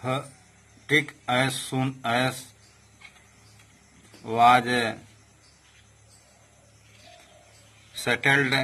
Fatigue as soon as was settled,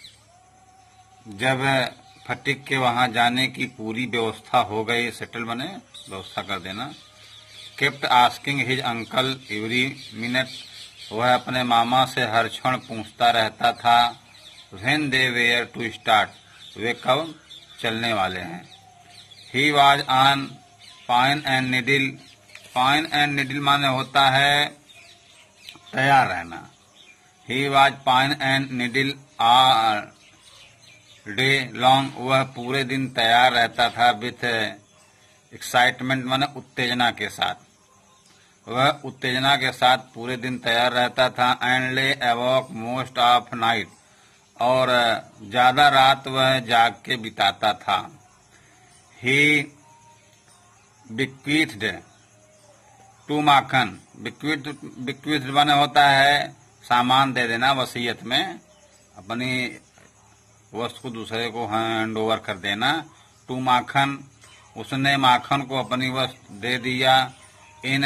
जब फटिक के वहां जाने की पूरी व्यवस्था हो गई, सेटल बने व्यवस्था कर देना। Kept asking his uncle every minute, वह अपने मामा से हर क्षण पूछता रहता था when they were to start, वे कब चलने वाले हैं। He was on pine and needle, pine and needle माने होता है तैयार रहना। He was pine and needle all day long, वह पूरे दिन तैयार रहता था। विथ एक्साइटमेंट माने उत्तेजना के साथ, वह उत्तेजना के साथ पूरे दिन तैयार रहता था। एंड ले अवॉक मोस्ट ऑफ नाइट, और ज्यादा रात वह जाग के बिताता था। ही बिक्वीथ्ड टू माखन, बिक्वीथ्ड माने होता है सामान दे देना, वसीयत में अपनी वस्तु को दूसरे को हैंड ओवर कर देना। टू माखन, उसने माखन को अपनी वस्तु दे दिया। इन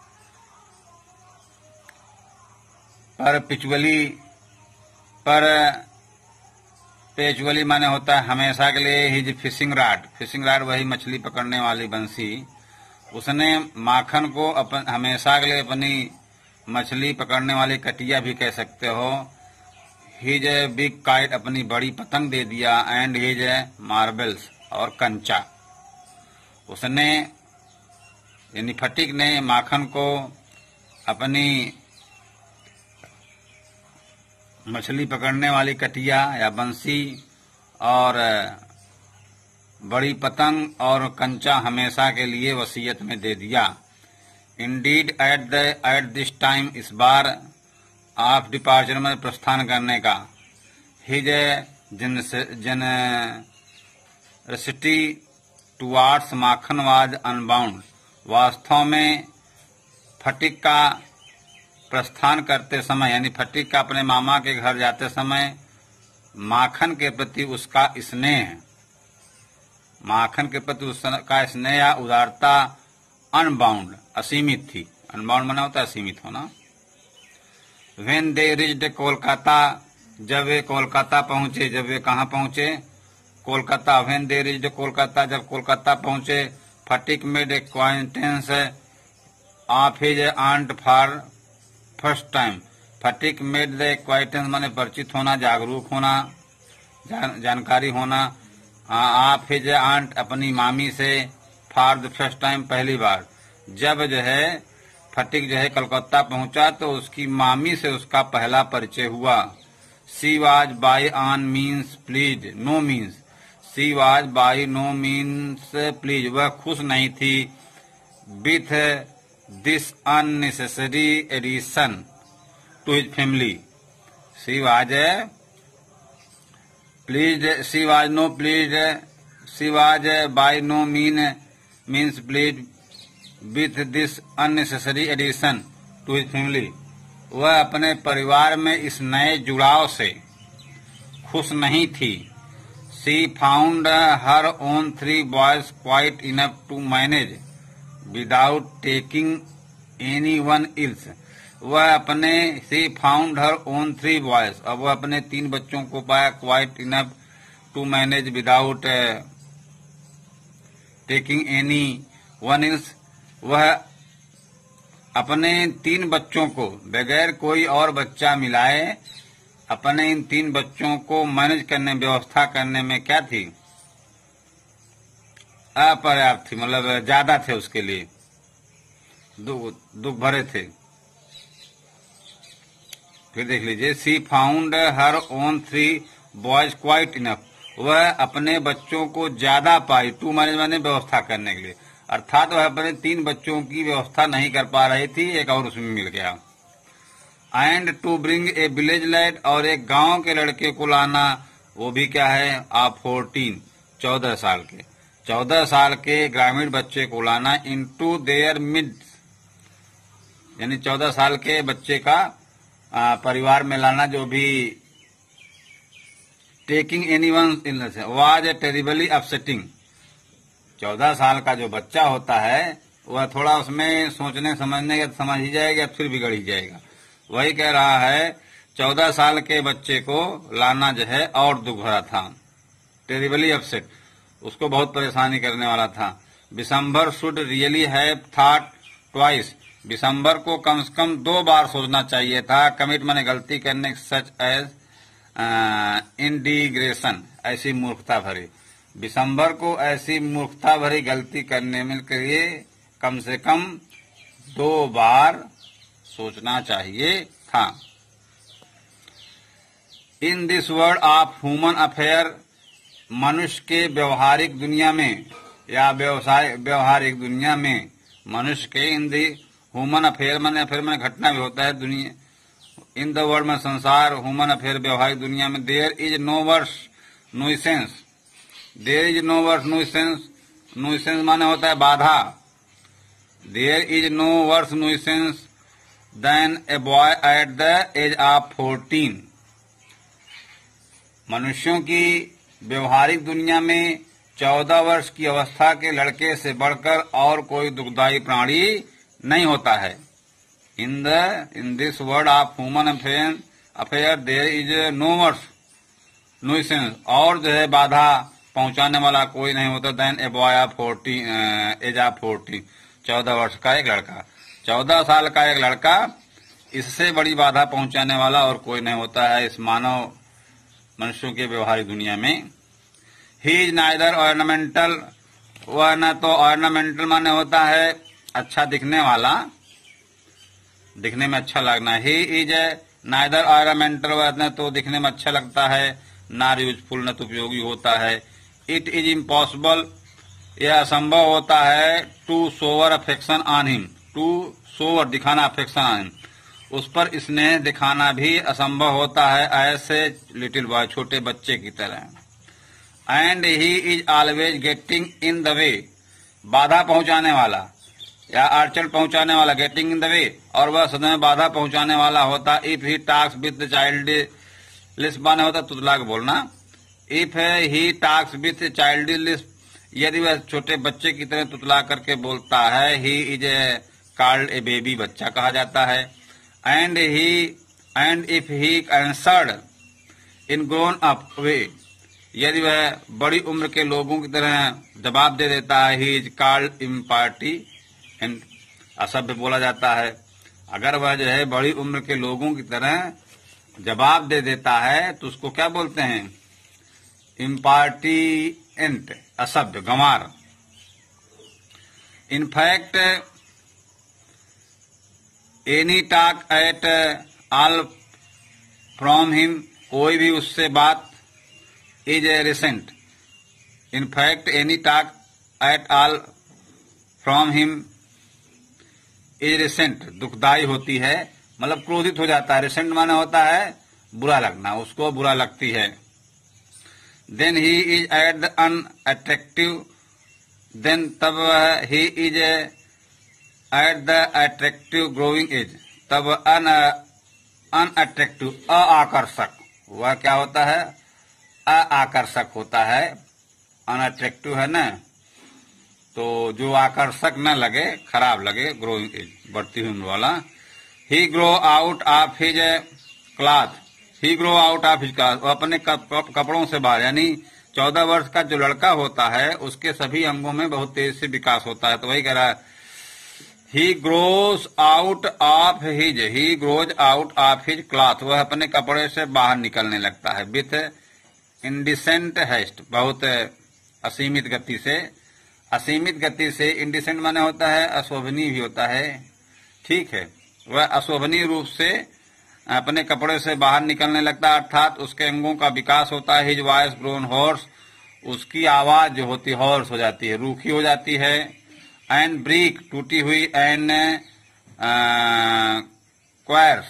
पेचुअली माने होता है हमेशा के लिए। His fishing rod, fishing rod वही मछली पकड़ने वाली बंसी। उसने माखन को हमेशा के लिए अपनी मछली पकड़ने वाली कटिया भी कह सकते हो। हिज बिग काइट, अपनी बड़ी पतंग दे दिया। एंड हिज मार्बल्स, और कंचा। उसने यानी फटिक ने माखन को अपनी मछली पकड़ने वाली कटिया या बंसी और बड़ी पतंग और कंचा हमेशा के लिए वसीयत में दे दिया। इंडीड एट दिस टाइम, इस बार ऑफ डिपार्चर में प्रस्थान करने का। His generosity towards Makhan was unbound, वास्तव में फटिक का प्रस्थान करते समय यानी फटिक का अपने मामा के घर जाते समय माखन के प्रति उसका स्नेह, माखन के प्रति उसका स्नेह या उदारता अनबाउंड, असीमित थी। अनबाउंड माना होता है असीमित होना। When they reached कोलकाता, जब वे कोलकाता पहुंचे, जब वे कहाँ पहुंचे? Kolkata. When they reached Kolkata, जब कोलकाता पहुंचे, फटिक made acquaintance of his aunt for first time। Sphatik made the acquaintance माने परिचित होना, जागरूक होना, जानकारी होना। आप हिज आंट, अपनी मामी से। फॉर द फर्स्ट टाइम, पहली बार। जब जो है फटिक जो है कलकत्ता पहुंचा तो उसकी मामी से उसका पहला परिचय हुआ। She was by on means please, no means. She was by no means please, वह खुश नहीं थी। With this unnecessary addition to his family, she was please, she was no please, she was by no means please with this unnecessary addition to his family, वह अपने परिवार में इस नए जुड़ाव से खुश नहीं थी। She found her own 3 boys quite enough to manage without taking any one else, वह अपने she found her own 3 boys, अब वह अपने 3 बच्चों को पाया। Quite enough to manage without taking any one else, वह अपने 3 बच्चों को बगैर कोई और बच्चा मिलाए अपने इन 3 बच्चों को मैनेज करने, व्यवस्था करने में क्या थी? अपर्याप्त थी, मतलब ज्यादा थे उसके लिए, दुख भरे थे। फिर देख लीजिए, she found her own 3 boys quite enough, वह अपने बच्चों को ज्यादा पाई। टू मैनेज माने व्यवस्था करने के लिए, अर्थात वह अपने 3 बच्चों की व्यवस्था नहीं कर पा रही थी, एक और उसमें मिल गया। And to bring a village lad, और एक गांव के लड़के को लाना, वो भी क्या है? आप 14 साल के, 14 साल के ग्रामीण बच्चे को लाना। इनटू देयर मिड, यानी 14 साल के बच्चे का परिवार में लाना, जो भी टेकिंग एनी वन इलनेस है, वाज टेरिबली अपसेटिंग, 14 साल का जो बच्चा होता है वह थोड़ा उसमें सोचने समझने का समझ ही जाएगा, फिर बिगड़ ही जाएगा। वही कह रहा है 14 साल के बच्चे को लाना जो है और दुख भरा था, टेरिबली अपसेट, उसको बहुत परेशानी करने वाला था। Vishambar should really have thought twice, Vishambar को कम से कम 2 बार सोचना चाहिए था। कमिट माने गलती करने, सच एज इंडिग्रेशन, ऐसी मूर्खता भरी, विशंबर को ऐसी मूर्खता भरी गलती करने में के लिए कम से कम 2 बार सोचना चाहिए था। In this world of human affair, मनुष्य के व्यवहारिक दुनिया में या व्यवहारिक दुनिया में, मनुष्य के इन दी ह्यूमन अफेयर मैंने घटना भी होता है दुनिया, इन द वर्ल्ड में संसार, ह्यूमन अफेयर व्यवहारिक दुनिया में, there is no worse nuisance, there is no worse nuisance, nuisance माने होता है बाधा, there is no worse nuisance than a boy at the age of 14, मनुष्यों की व्यवहारिक दुनिया में 14 वर्ष की अवस्था के लड़के से बढ़कर और कोई दुखदायी प्राणी नहीं होता है। In this world of human affair there is no worse nuisance, और जो है बाधा पहुंचाने वाला कोई नहीं होता than a boy of 14 age of 14, 14 वर्ष का एक लड़का, 14 साल का एक लड़का, इससे बड़ी बाधा पहुंचाने वाला और कोई नहीं होता है इस मानव मनुष्यों के व्यवहारिक दुनिया में। ही इज नाइदर ऑर्नामेंटल, वह न तो ऑर्नामेंटल माने होता है अच्छा दिखने वाला, दिखने में अच्छा लगना, ही इज नाइदर ऑर्नामेंटल, वह न तो दिखने में अच्छा लगता है, नॉट यूजफुल, न तो उपयोगी होता है। इट इज इम्पॉसिबल, यह असंभव होता है, to shower affection on him, to shower दिखाना, अफेक्शन ऑन हिम, उस पर स्नेह दिखाना भी असंभव होता है, ऐसे लिटिल बॉय, छोटे बच्चे की तरह। And he is always getting in the way, बाधा पहुंचाने वाला या अड़चन पहुंचाने वाला, गेटिंग इन द वे, और वह सदैव बाधा पहुंचाने वाला होता। If he talks with childish माने होता तुतलाक बोलना, if he talks with childish, यदि वह छोटे बच्चे की तरह तुतला करके बोलता है, he is called a baby, बच्चा कहा जाता है। And if he answered in grown up way, यदि वह बड़ी उम्र के लोगों की तरह जवाब दे देता है, he is called impertinent, असभ्य बोला जाता है। अगर वह जो है बड़ी उम्र के लोगों की तरह जवाब दे देता है तो उसको क्या बोलते हैं, इम्पार्टिएंट, असभ्य, गंवार। In fact any talk at all from him, कोई भी उससे बात, is a resent, in fact any talk at all from him is resent, दुखदाई होती है, मतलब क्रोधित हो जाता है। रिसेंट माने होता है बुरा लगना, उसको बुरा लगती है। Then he is at the unattractive, then तब he is at the attractive growing age, तब अनअट्रैक्टिव, अआकर्षक, वह क्या होता है, अआकर्षक होता है, अनअट्रैक्टिव है ना, तो जो आकर्षक न लगे, खराब लगे, ग्रोइंग एज, बढ़ती हुई उम्र वाला। He grow out of his cloth, he grow out of his cloth, वो अपने कपड़ों से बाहर, यानी 14 वर्ष का जो लड़का होता है उसके सभी अंगों में बहुत तेज से विकास होता है। तो वही कह रहा है, he grows out of his, he grows out of his cloth, वह अपने कपड़े से बाहर निकलने लगता है। विथ इंडिसेंट हेस्ट, बहुत असीमित गति से, असीमित गति से, इंडिसेंट माने होता है अशोभनीय भी होता है, ठीक है, वह अशोभनीय रूप से अपने कपड़े से बाहर निकलने लगता है, अर्थात उसके अंगों का विकास होता है। हिज वॉइस ग्रोन हॉर्स, उसकी आवाज जो होती है हॉर्स हो जाती है, रूखी हो जाती है। एंड ब्रीक, टूटी हुई। एंड क्वायर्स,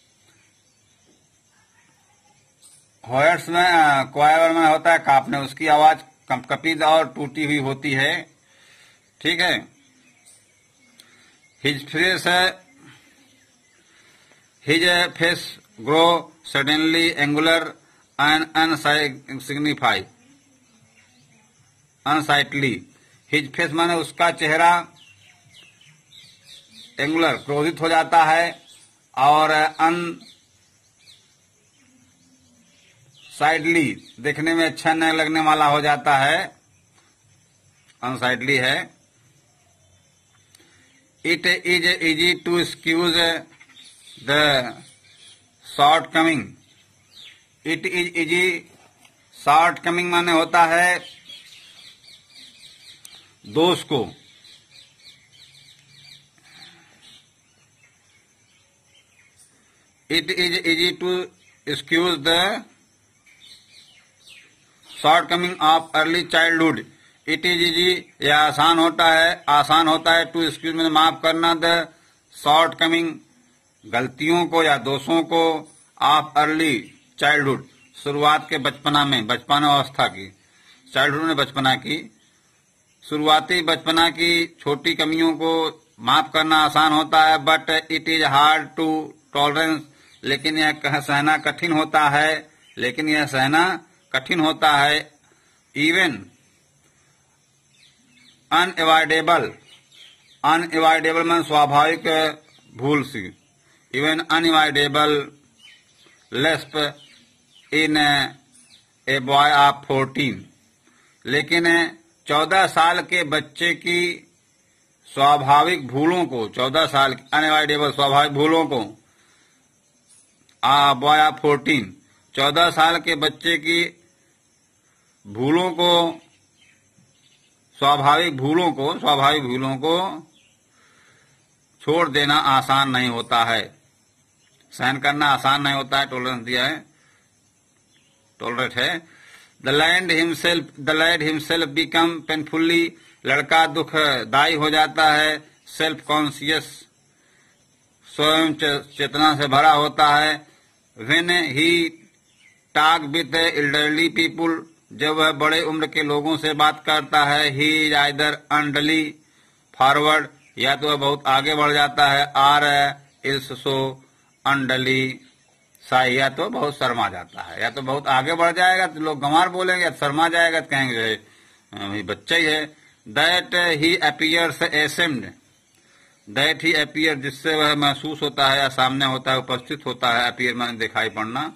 हॉर्स में क्वायर में होता है कांपने, उसकी आवाज कपिद और टूटी हुई होती है, ठीक है। His face grow suddenly angular and unsightly, his face माने उसका चेहरा एंगुलर क्रोधित हो जाता है और अनसाइडली देखने में अच्छा न लगने वाला हो जाता है, अनसाइडली है। It is easy to excuse the shortcoming. It is easy, shortcoming माने होता है दोष को। It is easy to excuse the shortcoming of early childhood. It is easy, यह आसान होता है टू एक्सक्यूज में माफ करना, द शॉर्ट कमिंग गलतियों को या दोषों को, ऑफ अर्ली चाइल्डहुड शुरुआत के बचपना में, बचपना अवस्था की, चाइल्डहुड में बचपना की, शुरुआती बचपना की छोटी कमियों को माफ करना आसान होता है। But it is hard to tolerance, लेकिन यह सहना कठिन होता है। इवन अनएवॉइडेबल में स्वाभाविक भूल सी, इवन अनएवॉइडेबल लेस्प इन ए बॉय ऑफ 14, लेकिन 14 साल के बच्चे की स्वाभाविक भूलों को, 14 साल अनएवॉइडेबल स्वाभाविक भूलों को, बॉय ऑफ 14, 14 साल के बच्चे की भूलों को, स्वाभाविक भूलों को छोड़ देना आसान नहीं होता है, सहन करना आसान नहीं होता है। टॉलरेंस दिया है, टॉलरेट है। The lad himself become painfully, लड़का दुखदायी हो जाता है। सेल्फ कॉन्शियस, स्वयं चेतना से भरा होता है। When he talk with elderly people, जब वह बड़े उम्र के लोगों से बात करता है। He is either unduly forward, या तो वह बहुत आगे बढ़ जाता है, or is so unduly shy, या तो बहुत शर्मा जाता है। या तो बहुत आगे बढ़ जाएगा तो लोग गंवार बोलेंगे, या शर्मा जाएगा तो कहेंगे जो है बच्चा ही है। That he appears ashamed, that he appear, जिससे वह महसूस होता है या सामने होता है, उपस्थित होता है। अपीयर माने दिखाई पड़ना।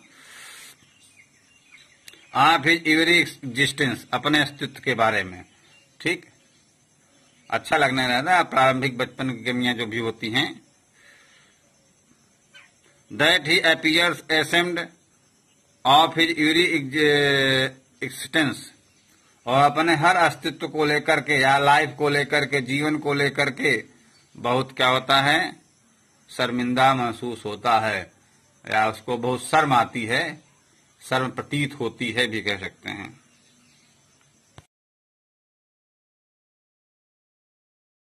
आप हिज एवरी एग्जिस्टेंस, अपने अस्तित्व के बारे में, ठीक, अच्छा लगने रहता है। प्रारंभिक बचपन की कमियां जो भी होती हैं। That he appears ashamed of his every existence, और अपने हर अस्तित्व को लेकर के या लाइफ को लेकर के, जीवन को लेकर के बहुत क्या होता है, शर्मिंदा महसूस होता है, या उसको बहुत शर्म आती है, शर्म प्रतीत होती है भी कह सकते हैं।